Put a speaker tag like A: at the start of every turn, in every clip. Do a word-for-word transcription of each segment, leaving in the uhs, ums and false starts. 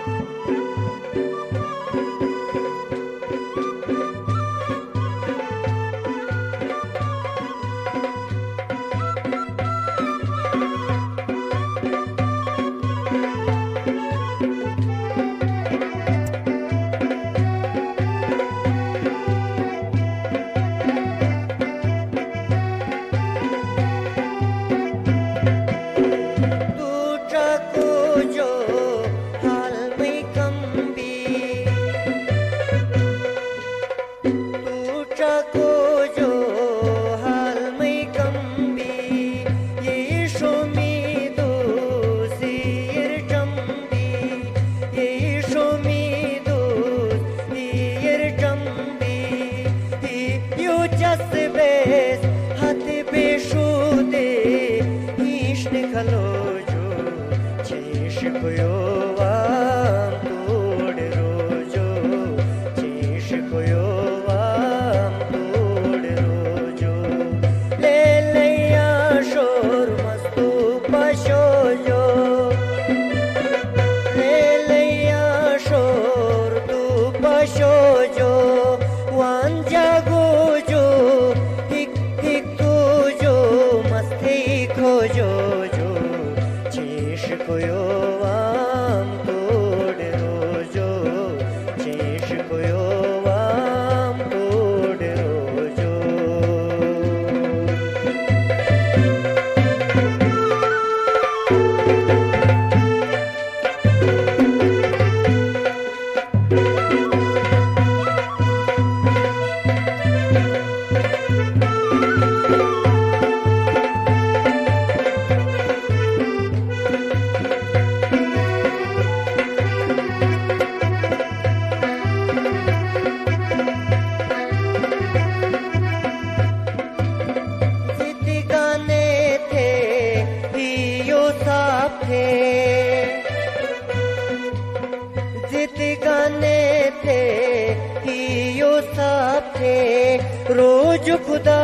A: रोज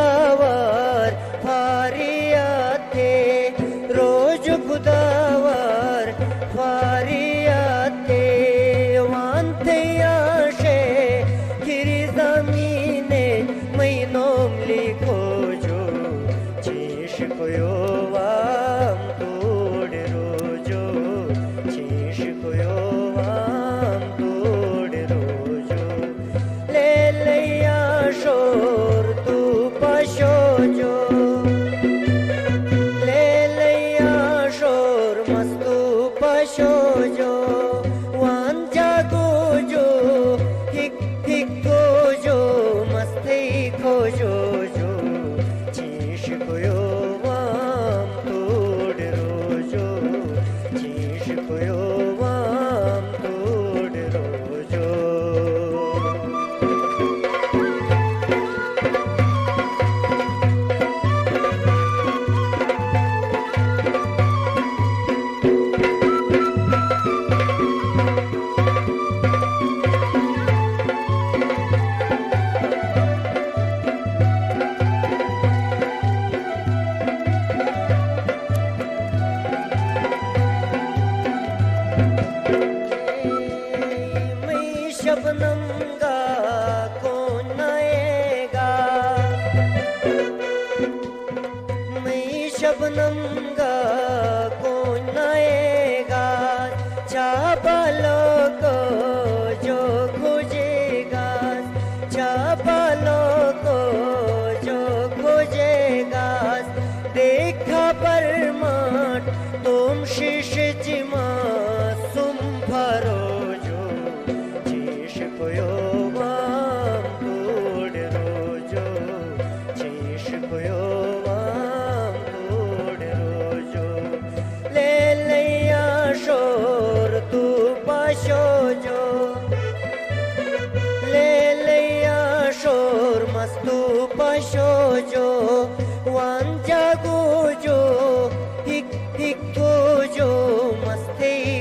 A: खुदावर फारिया थे, रोज खुदावर फारिया थे, वांते आशे खिरी जमीने मैनोम लिखो जो चेश कोयो वाम तोड़ रोजो, चेश कोयो वाम तोड़ रोजो, ले लिया शोर तू पशो जो, ले लिया शोर मस्तू पशो जो, वान जागो जो हिक हिक को जो मस्ती खो जो जो, चेश कोयो वाम तोड़ रोजो, चेश कोयो वाम तोड़ रोजो। मैं शबनम गा कौन आएगा, मैं शबनम गा कौन आएगा, चाबालों को जो खोजेगा, चाबालों को जो खोजेगा, देखा परमाट तुम शीश जिमा सुम भरो जो, चेश कोयो वाम तोड़ रोजो, चेश कोयो वाम तोड़ रोजो, ले लिया शोर तू पाशो जो, ले लिया शोर मस्तू पाशो जो, वान जागो जो हिक हिक को जो मस्ती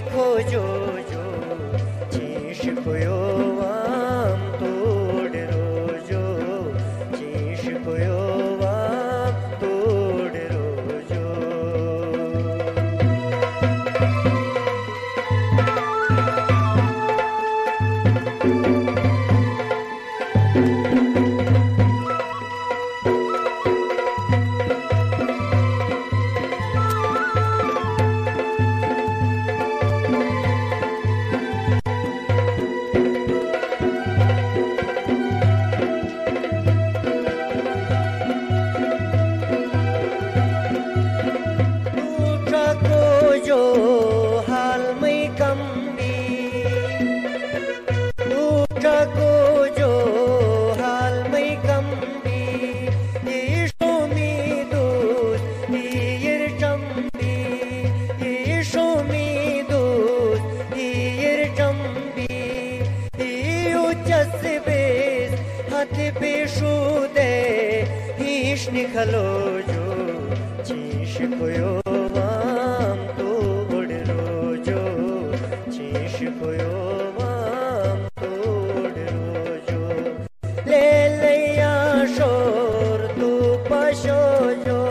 A: निखलो जो चीश कोयो वाम तोड़ रोजो चीश कोयो वाम तोड़ रोजो ले लिया शोर तू पशो जो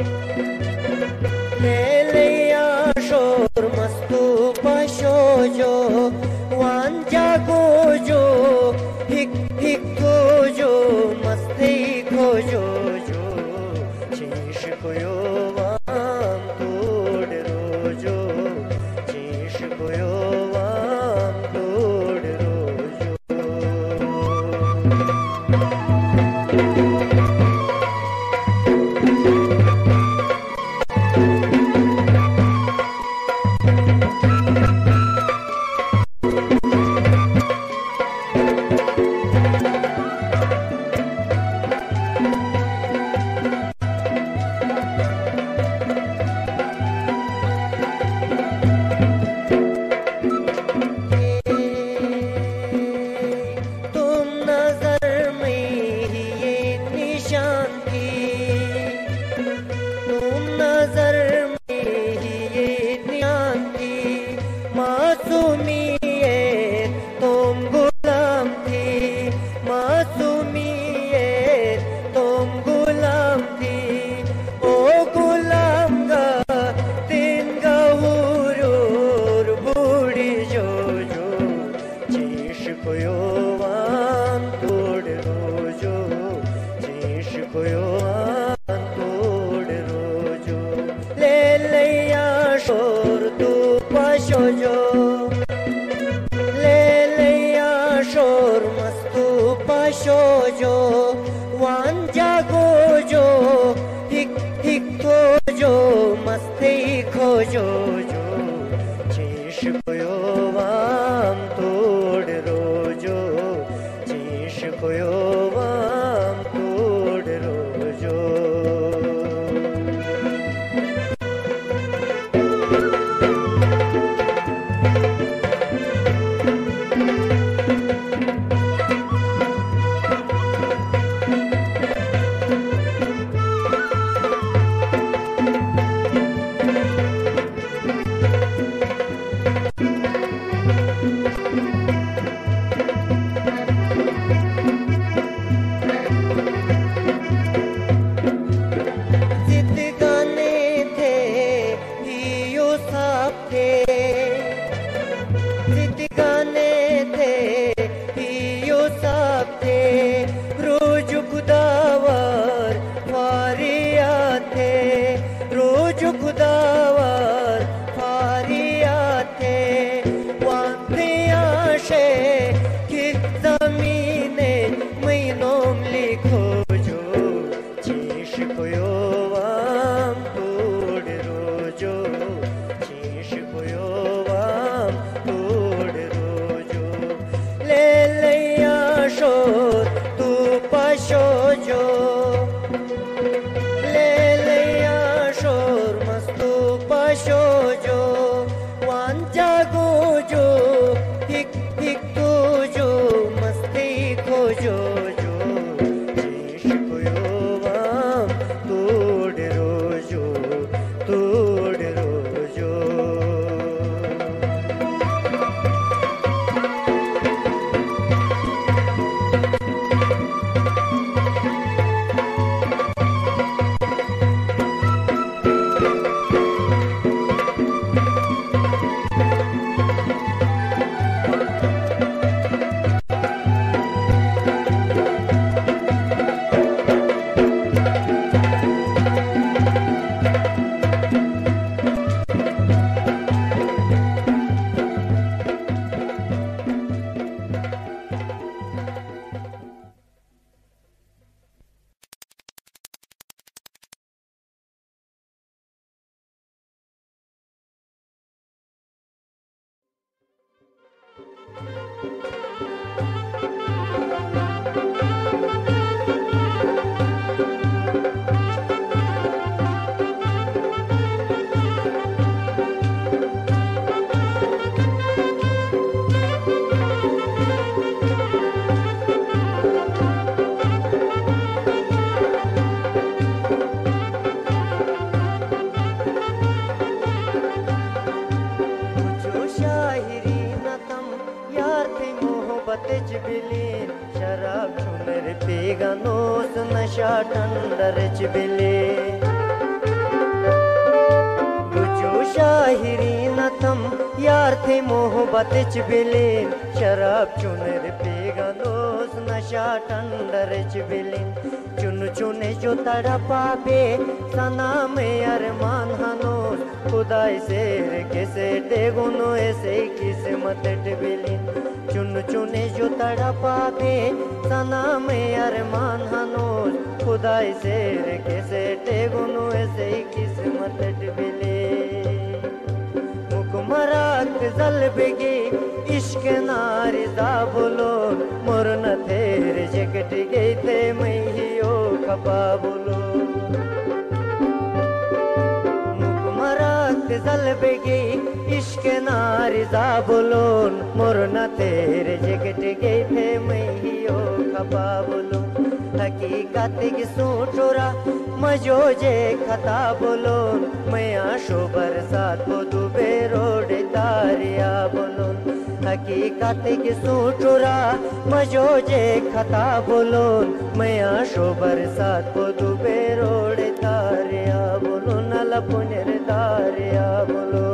A: ले लिया शोर मस्तू पशो जो वान जागो जो हिक हिक को जो मस्ती खोजो जो चीश कोयो वाम तोड़ रोजो चीश कोयो वाम तोड़ रोजो जो वान जागो जो हिक हिक खोजो मस्ती खोजो जो चीश कोयो वाम तोड़ रोजो चीश कोयो वाम तोड़ रोजो टंडरच बिले गुजो शाहिरी नतम यार थे मोहब्बत च बिले शराब चुनर पेगनोस नशा टंडरच बिले चुन चुने जो तड़पाबे सना में अरमान हनोस खुदाई शेर कैसे डेगुनो ऐसे किस्मत बिले चुन चुने जो तड़पाबे सना में अरमान हनोस खुदाई शेर कैसे डेगुनो ऐसे किस्मत बिले मुकमराक जल बेगे इश्क नारी दा बोलो मोरन थेर जगट गई थे मैं ही ओ खपा बोलो मुकमराक जल बेगे इश्क नारी दा बोलो मोरन थेर जगट गई थे मैं ही ओ खपा बोलो हकीकत की सोचोरा मजो जे खता बोलो मैं आशो बरसात को दुबे रोड तारिया बोलो हकीकत की सोचोरा मजो जे खता बोलो मैं आशो बरसात को दुबे रोड तारिया बोलो नल पुनर तारिया बोलो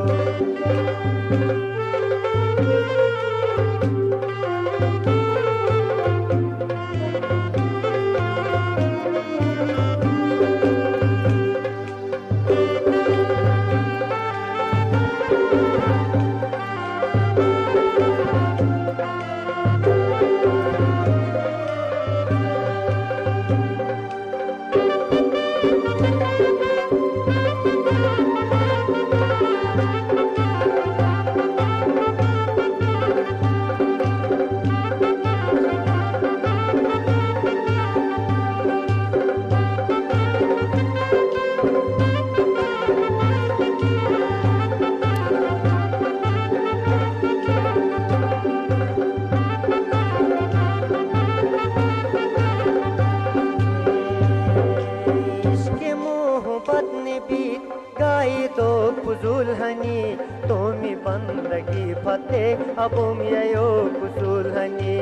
A: फुजूल हनी तोमी बंदगी फतेह अब यो कुसूल हनी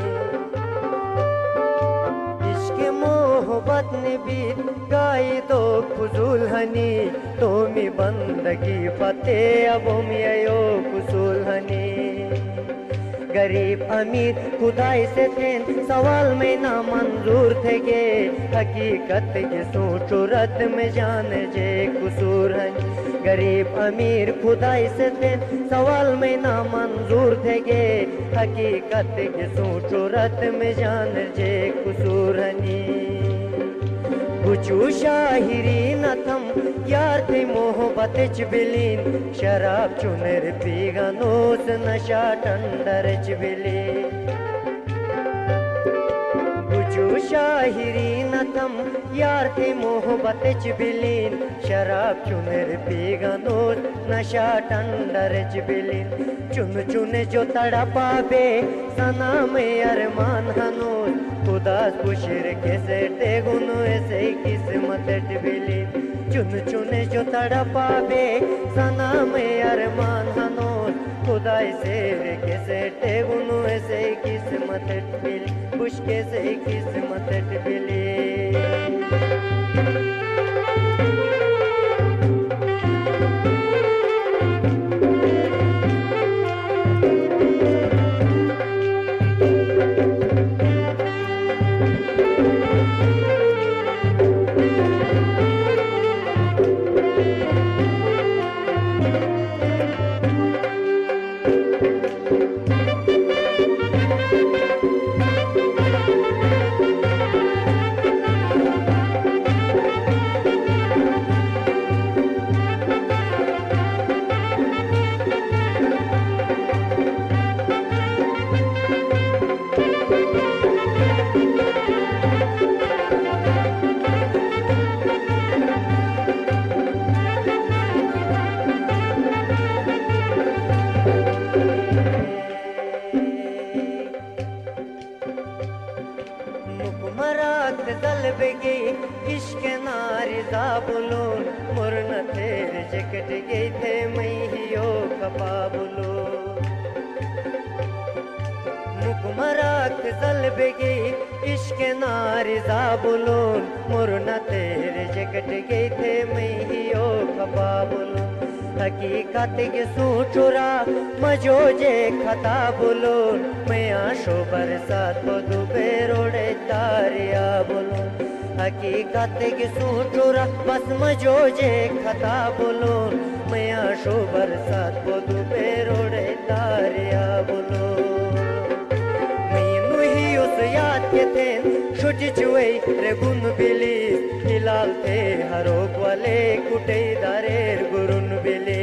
A: इश्क मोहब्बत ने बीत गाई तो फुजूल हनी तोमी बंदगी फतेह अब यो कुसूल हनी गरीब अमीर खुदाई से थे सवाल में ना मंजूर थे के हकीकत के सोचो रत में जान जे कुसूर है गरीब अमीर खुदाई से थे सवाल में ना मंजूर थे के हकीकत के सोचो रत में जान जे कुसूर हनी कुछू शाहिरी न थम यार थे मोहब्बत च बिलीन शराब चुनर पीगनोस नशा टंडर च बिली कुछू शाहिरी न थम यार थे मोहब्बत च बिलीन शराब चुनर पीगनोस नशा टंडर च बिलीन चुन चुन जो तड़पाबे सना में अरमान हनोस खुदास पुशिर कैसे टेगुनो ऐसे किस्मत बिली चुन चुने जो तड़पाबे सना में अरमान हनोस खुदाई शेर कैसे टेगुनो ऐसे किस्मत बिली पुश कैसे किस्मत बिली इश्क नारी बोलो मुरन थेर जकट गई थे मैं ही ओ खपा बोलो मुकमराक जल बेगी इश्क नारिजा बुलून मुरना तेरे जगट गई थे मैं ही ओ खबा बुलून हकीकत के सूचुरा मजो जे खता बुलून मैं आशो बरसात को दुबे रोड़े तारिया बुलून हकीकत के सूचुरा बस मजो जे खता बुलून मैं आशो बरसात को दुबे रोड़े तारिया बुलून याद के थे शुज चुए रे गुन बिली हिलाल थे हरोक वाले कुटे दारेर गुरुन बिली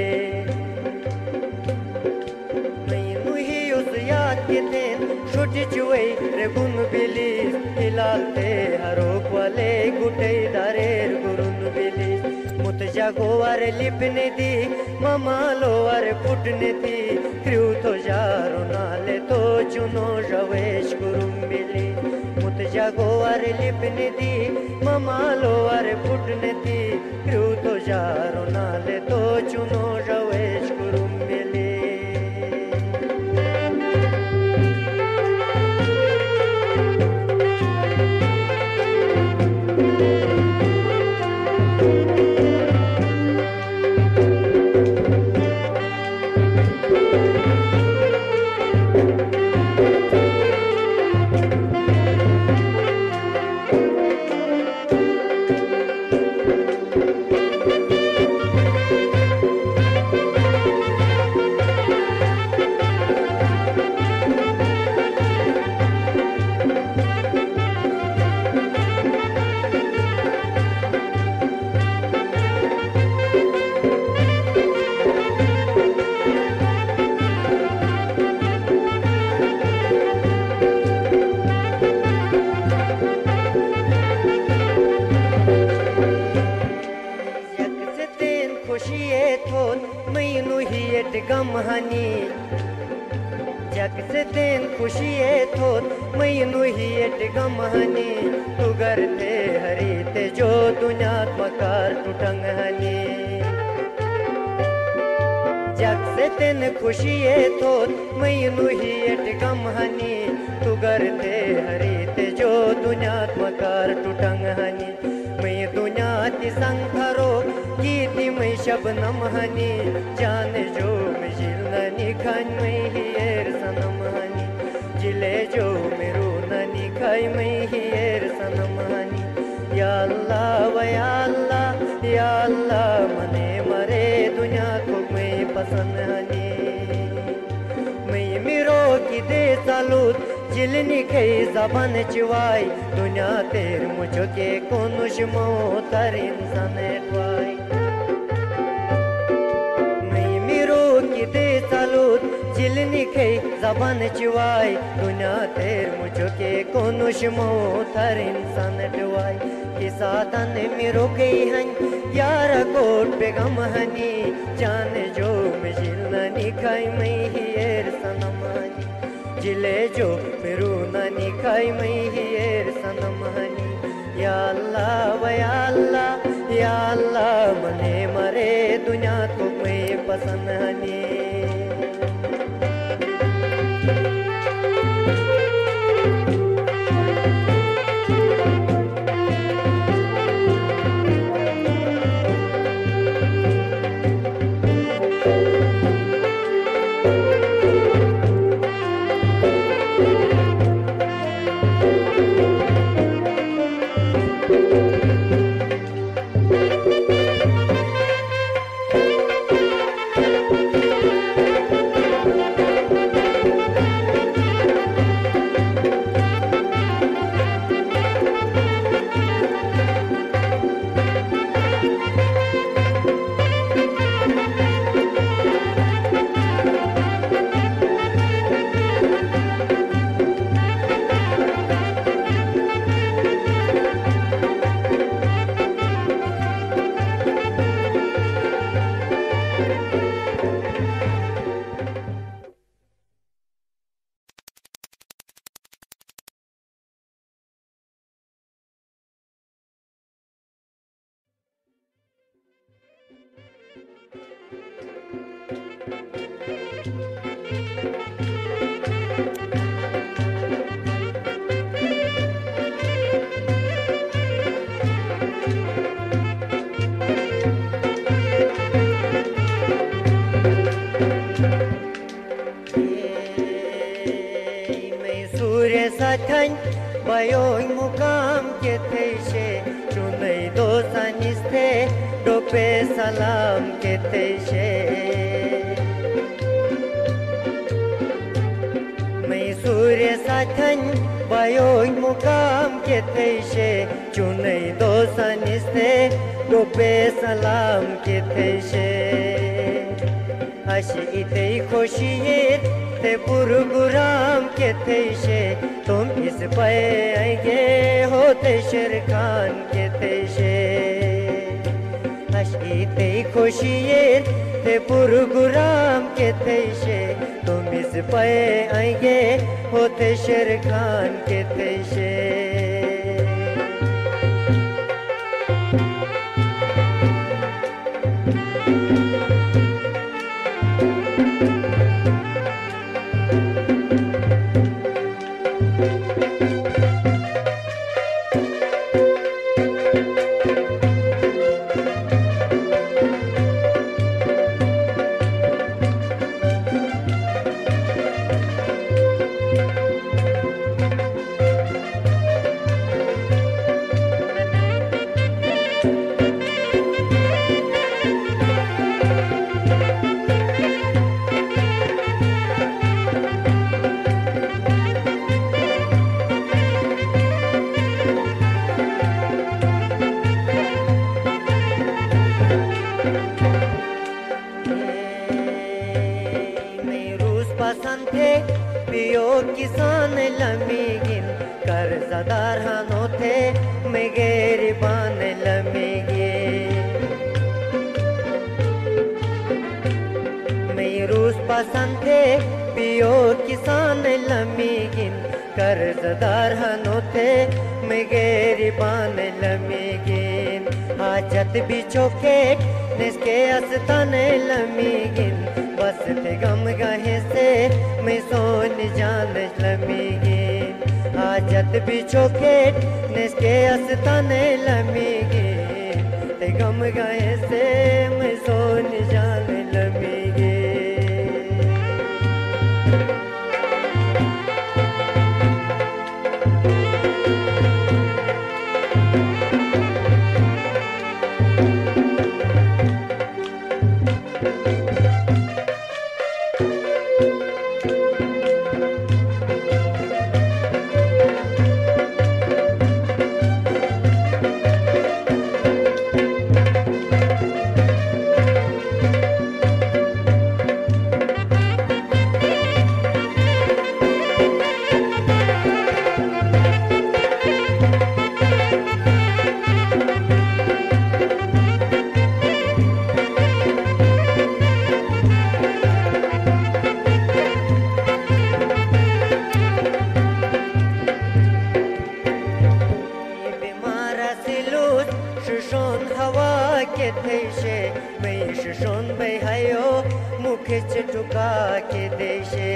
A: मैं ही उस याद के थे शुज चुए रे गुन बिली हिलाल थे हरोक वाले कुटे दारेर गुरुन बिली मुतजा गोवार लिपने दी ममा लोवार फुटने थी क्रू तो जारो नाले तो चुनो जवेश गुरुम बिली मुतजा गोवार लिपने दी ममा लोवार फुटने थी क्रू तो जारो नाले तो चुनो जवेश गुरुम बिली गम हनी जग से दिन खुशी है थोत मैनू ही एट गम हनी तू घर थे हरी ते जो दुनिया मकार टूटंग हनी जग से दिन खुशी है थोत मैनू ही एट गम हनी तू घर थे हरी ते जो दुनिया मकार टूटंग हनी मैं दुनिया ती संखरो गीती मैं शबनम हनी जान जो मैं जिलनी खान मैं ही एर सनम हनी जिले जो मेरू ननी खाई मैं ही एर सनम हनी या अल्लाह व या अल्लाह या अल्लाह मने मरे दुनिया को मैं पसंद हनी मैं मेरो की दे सालूत जिलनी खई जबान चिवाई दुनिया तेर मुझो के कोनुश मोतर इंसान ट्वाई मैं मेरो की दे सालूत जिलनी खई जबान चिवाई दुनिया तेर मुझो के कोनुश मोतर इंसान ट्वाई किसातन मेरो कई हन यार कोट बेगम हनी जान जो मैं जिलनी खाई मैं ही एर सनम हनी जिले जो मेरू नानी खाई मैं ही एर सनम हनी या अल्लाह व या अल्लाह या अल्लाह मने मरे दुनिया को मैं पसंद Honey salam keteshe Mai surya sathan bayoy mukam keteshe Chunai dosaniste dobe salam keteshe Ashi itei khoshiyet te purguram keteshe Tum is paye aige hote Sher Khan keteshe Ashi itei khoshiyet te purguram keteshe Tum is paye aige hote Sher Khan keteshe पियो किसान लमीगिन कर्जदार हनो थे मैं गरीबान लमीगे मैं रूस पसंद थे पियो किसान लमीगिन कर्जदार हनो थे मैं गरीबान लमीगिन हाजत बिचो के निसके अस्तान लमीगिन बस ते गम गहे से मैं सोन जान लमीगे हाजत बिछो के निसके अस्तान लमीगे ते गम गहे से मैं सोन जान लमीगे देशे मैं शोन बहायो मुख चटुका के देशे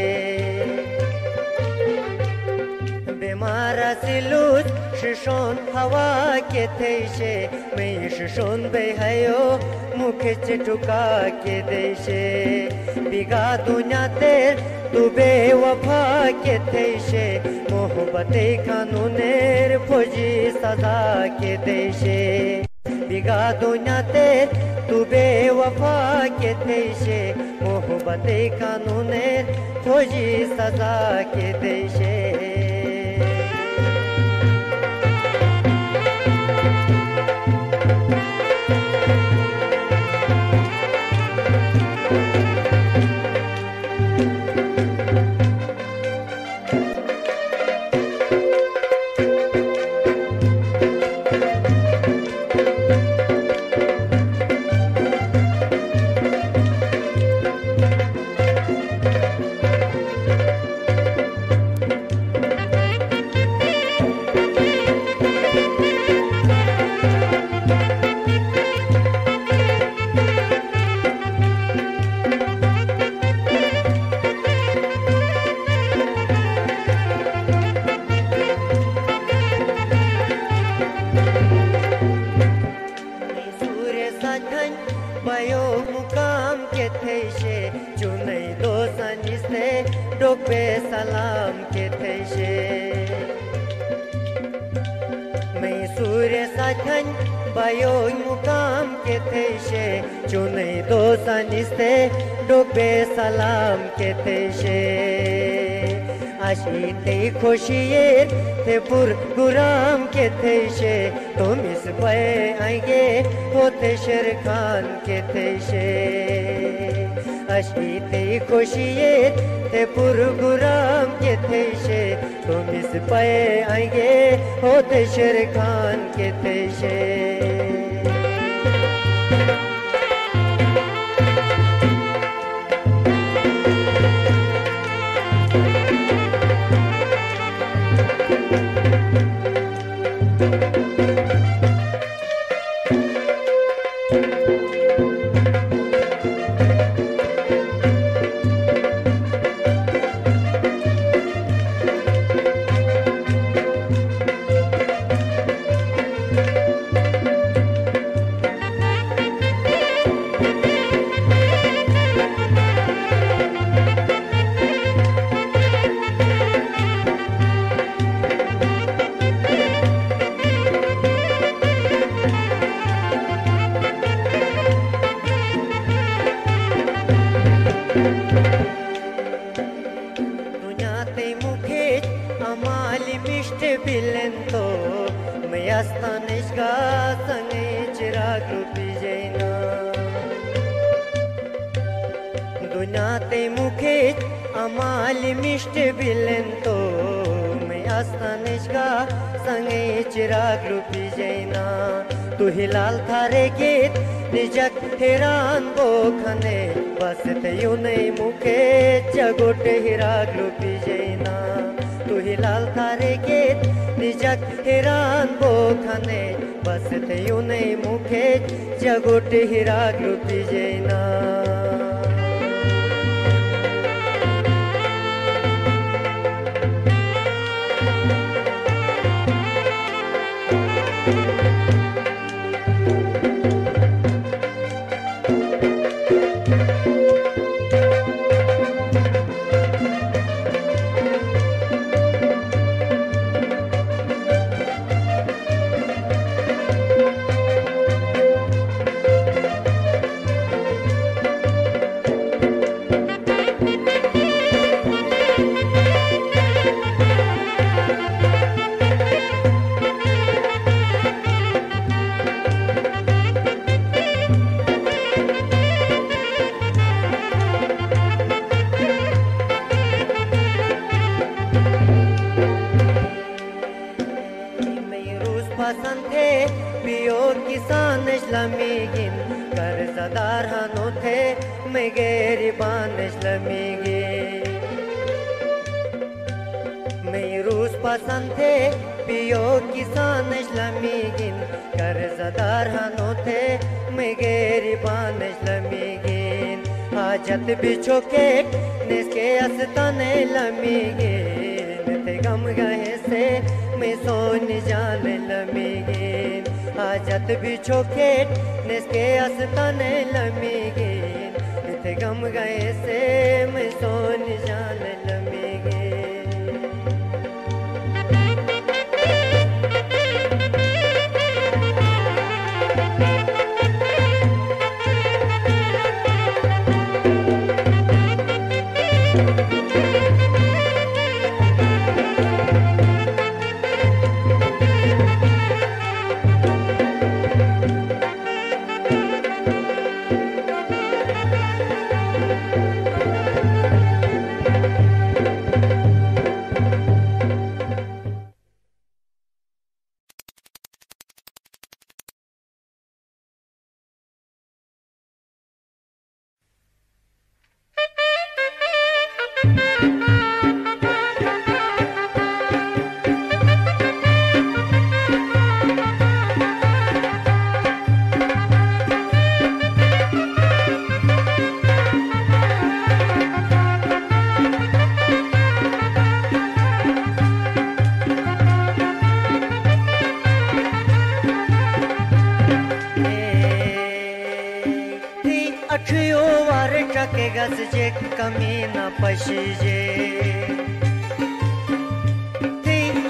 A: बीमारा सिलूत शोन हवा के देशे मैं शोन बहायो मुख चटुका के देशे बिगा दुनिया तेर तू बेवफा के देशे मोहब्बत कानूनेर फौजी सजा के देशे बिगा दुनिया तेर तू बेवफा के देशे मोहब्बत कानूनेर फौजी सजा के देशे भयो मुकाम के थेशे चुनई दो सनिस्ते डोबे सलाम के थेशे मैं सूर्य साथन बायो मुकाम के थे शे चुने दोसा निस्ते डोबे सलाम के थे शे आशी ते खुशिये ते पुर गुराम के थे शे तुम इस पे आएंगे होते शेर खान के थे शे आशी ते खुशिये ते पुर गुराम के थे शे तुम इस पे आएंगे होते शेर खान के थे शे दुनियाते मुखे अमाल मिष्ट बिलेंतो मैं आस्तानिशगा संगे चिराग रूपी जैना तू हिलाल थारे गीत निजक हेरान बो खने बस ते यूने मुखे जगोट हिराग रूपी जैना तू हिलाल थारे गीत निजक हेरान बो खने बस ते यूने मुखे जगोट हिराग रूपी जैना पसंद थे पियो किसान इस्लामीगिन कर्जदार हनो थे मैं गरीबान इस्लामीगे मैं रूस पसंद थे पियो किसान इस्लामीगिन कर्जदार हनो थे मैं गरीबान इस्लामीगिन हाजत बिछो के निसके अस्ताने लमीगिन ते गम गए से मैं सोन जान लमीगिन हाजत बिछो खेत निसके अस्ताने लमीगिन इते गम गए से मैं सोन जान लमीगिन गसजे कमी न पशीजे थी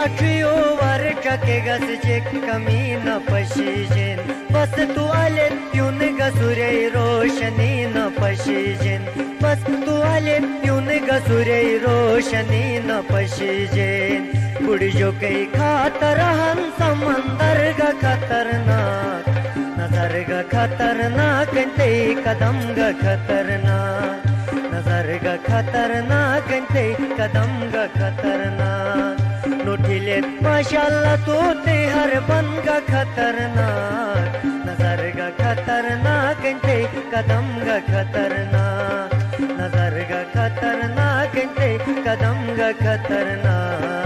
A: अठ्यो वर टके गसचे कमी न पशीजेन बस तू आले प्यून गसुरे रोशनी न पशीजेन बस तू आले प्यून गसुरे रोशनी न पशीजेन बुढ़ियो कई खातर हन समंदर ग खतरनाक नजर ग खतरनाक ते कदम ग खतरनाक नजर ग खतरनाक ते कदम ग खतरनाक नोटिले माशाल्लाह तो ते हर बन ग खतरनाक नजर ग खतरनाक ते कदम ग खतरनाक नजर ग खतरनाक ते कदम ग खतरनाक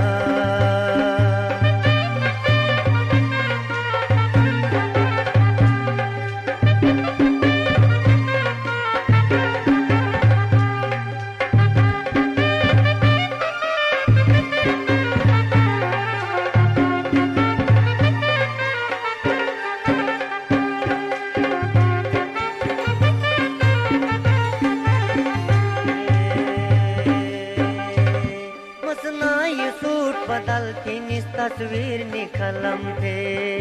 A: बदलती निस तस्वीर निखलम थे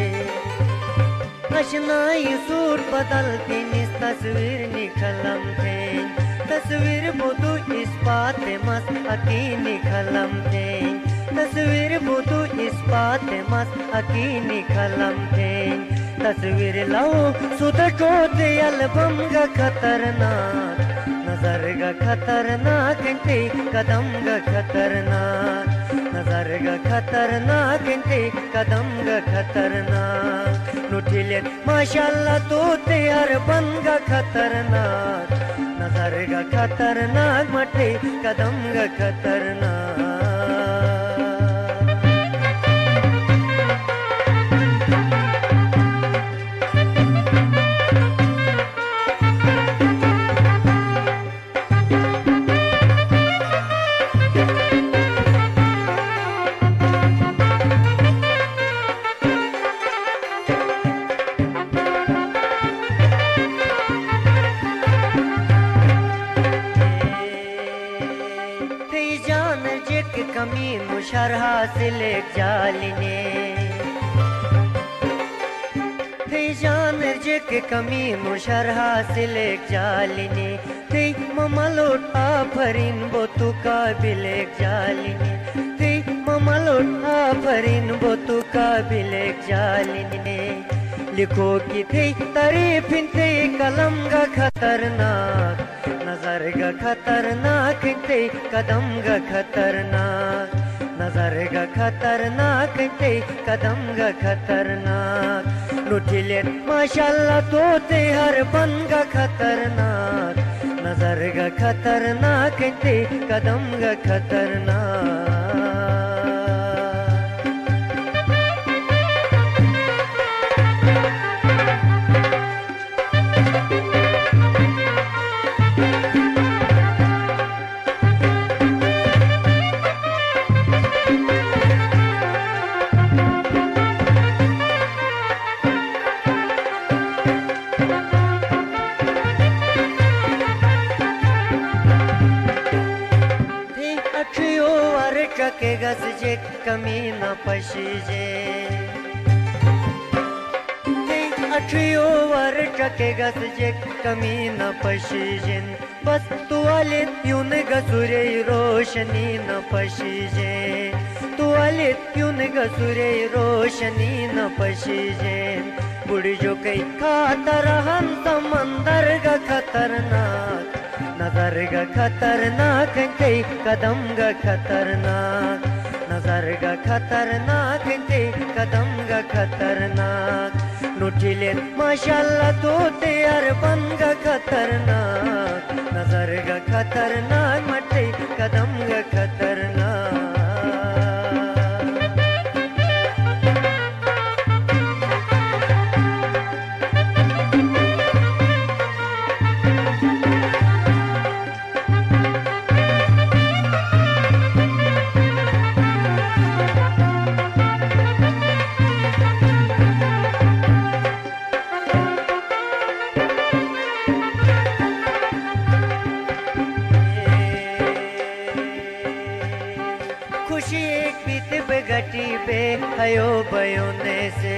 A: अशनाई सूट बदलती निस तस्वीर निखलम थे तस्वीर बुदू इस बात मस अकी निखलम थे तस्वीर बुदू इस बात मस अकी निखलम थे तस्वीर लाओ सुध टोते एल्बम ग खतरनाक नजर ग खतरनाक ते कदम ग खतरनाक नजर ग खतरनाक ते कदम ग खतरनाक नुठिले माशाल्लाह तो ते हर बन ग खतरनाक नजर ग खतरनाक मटे कदम ग खतरनाक कमी मुशर हासिल जालिने थे जान जे के कमी मुशर हासिल जालिने थे ममलोट आफरीन बो तू काबिल जालिने थे ममलोट आफरीन बो तू काबिल जालिने लिखो कि थे तारीफ थे कलम ग खतरनाक नजर ग खतरनाक ते कदम ग खतरनाक नजर ग खतरनाक ते कदम ग खतरनाक लुटिले माशाल्लाह तो ते हर बन ग खतरनाक नजर ग खतरनाक ते कदम ग खतरनाक के गस जे कमी न पशीजे अठियो वर टके गस जे कमी न पशीजिन बस तू आले यून गसुरे रोशनी न पशीजे तू आले यून गसुरे रोशनी न पशीजे बुढ़ जो कई खातर हम समंदर ग खतरनाक नजर ग खतरनाक ते कदम ग खतरनाक नजर ग खतरनाक ते कदम ग खतरनाक लुटिले माशाल्लाह तो ते अरबन ग खतरनाक नजर ग खतरनाक मटे कदम ग खतरनाक पे हयो बयोने से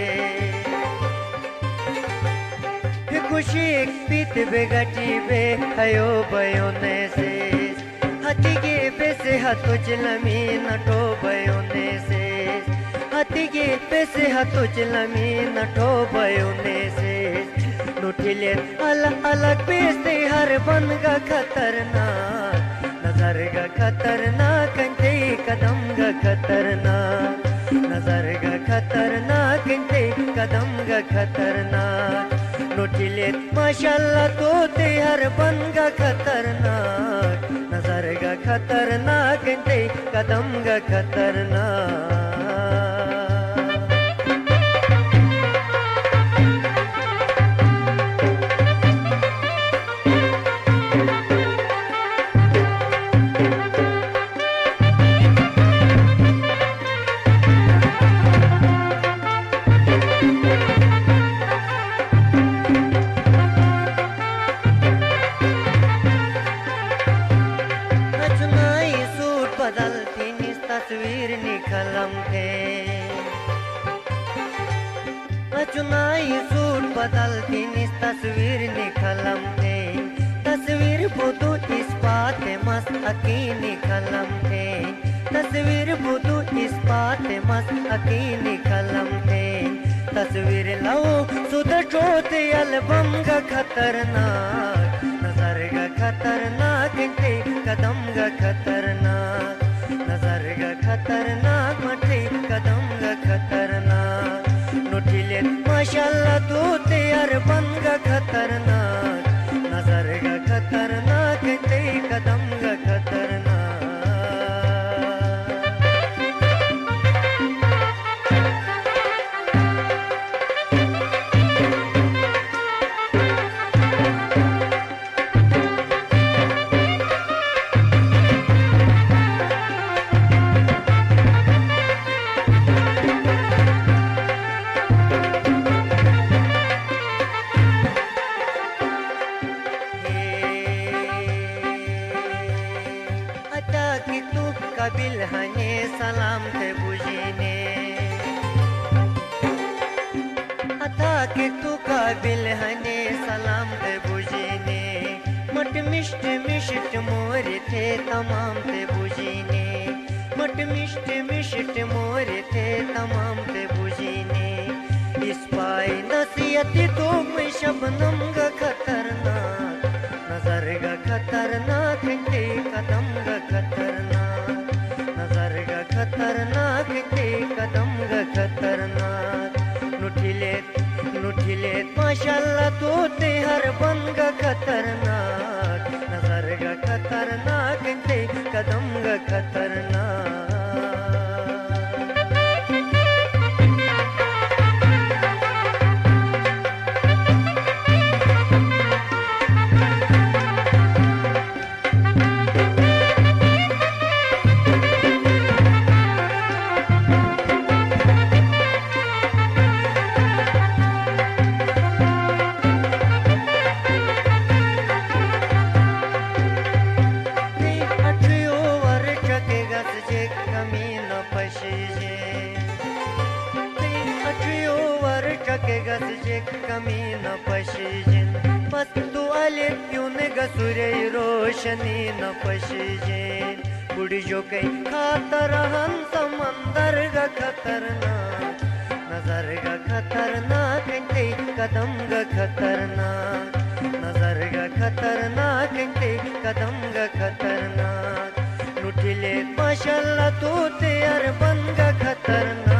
A: खुशी एक पीत बेगटी पे हयो बयोने से हतिगे पे से हतो चलमी नटो बयोने से हतिगे पे से हतो चलमी नटो बयोने से नुठिले अलग अलग पेस्ते हर बन गा खतरनाक नजर गा खतरनाक कंते कदम गा खतरनाक नजर गा खतरनाक कंते कदम गा खतरनाक नोटिले माशाल्लाह तो ते हर बन गा खतरनाक नजर गा खतरनाक कंते कदम गा खतरनाक तस्वीर निखलम थे चुनाई सूट बदलती निस तस्वीर निखलम थे तस्वीर बुदू इस बात मस्त अकी निखलम थे तस्वीर बुदू इस बात मस्त अकी निखलम थे तस्वीर लो सुध चोते एल्बम गा खतरनाक नजर गा खतरनाक ते कदम गा खतरनाक नजर गा खतरनाक मटे कदम गा खतरनाक नुठिले माशाल्लाह तू ते यार बन गा खतरनाक नजर गा खतरनाक ते कदम गा खतरनाक कबिल हने सलाम थे बुझीने अता के तू काबिल हने सलाम थे बुझीने मट मिष्ट मिष्ट मोर थे तमाम थे बुझीने मट मिष्ट मिष्ट मोर थे तमाम थे बुझीने इस पाए नसीहत तो मैं शबनम गा खतरनाक नजर गा खतरनाक ते कदम गा खतरनाक नजर गा खतरनाक ते कदम गा खतरनाक नुठिले नुठिले माशाल्लाह तो ते हर बन गा खतरनाक नजर गा खतरनाक ते कदम गा खतरनाक कमी न पशीजिन बस तू आले क्यों ने गसुरे रोशनी न पशीजिन बुढ़ी जो कहीं खातर हम समंदर गा खतरनाक नजर गा खतरनाक ते कदम गा खतरनाक नजर गा खतरनाक ते कदम गा खतरनाक लुठिले माशाल्लाह तू ते यार बन गा खतरनाक